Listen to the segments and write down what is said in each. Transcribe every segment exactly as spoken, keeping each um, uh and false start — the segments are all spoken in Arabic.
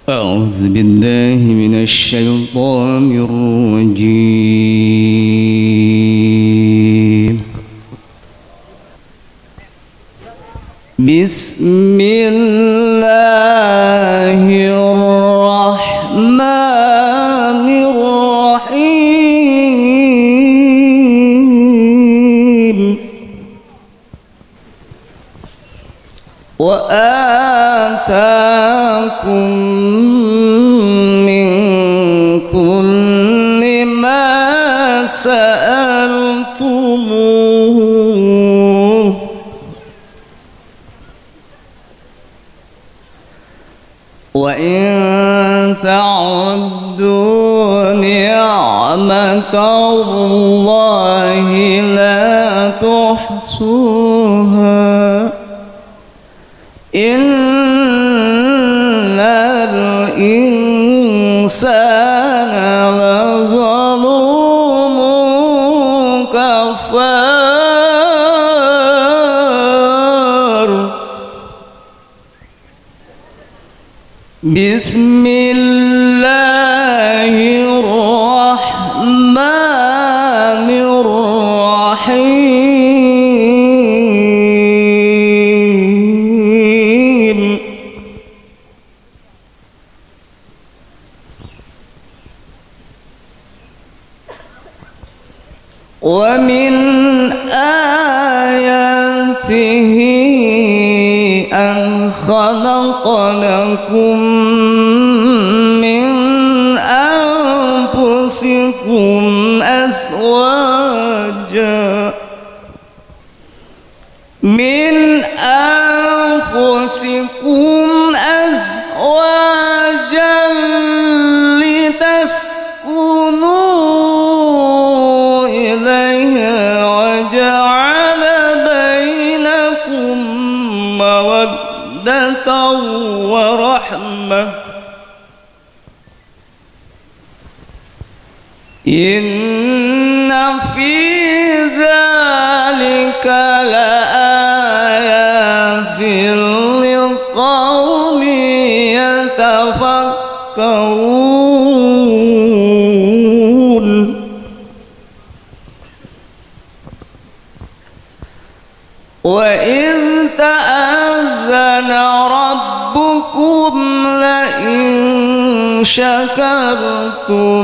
أعوذ بالله من الشيطان الرجيم. بسم الله الرحمن الرحيم. وآتاكم من كل ما سألتموه وإن تعدوا نعمة الله لا تحصوها إن الإنسان لظلوم كفار. بسم الله الرحمن الرحيم. ومن آياته أن خلق لكم من أنفسكم أزواجا من أنفسكم أزواجا لتسكنوا إليها وجعل بينكم مودة ورحمة إن في ذلك لآيات لقوم يتفكرون. وإذ تأذن ربكم لئن شكرتم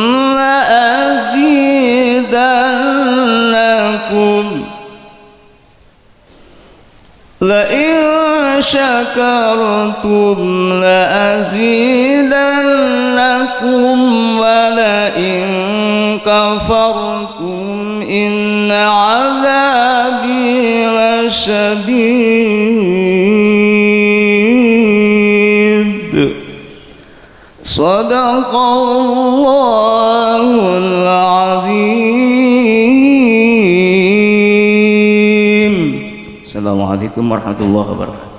لأزيدنكم لئن شكرتم لأزيدنكم ولئن كفرتم إن عذابي لشديد. صدق الله العظيم. السلام عليكم ورحمة الله وبركاته.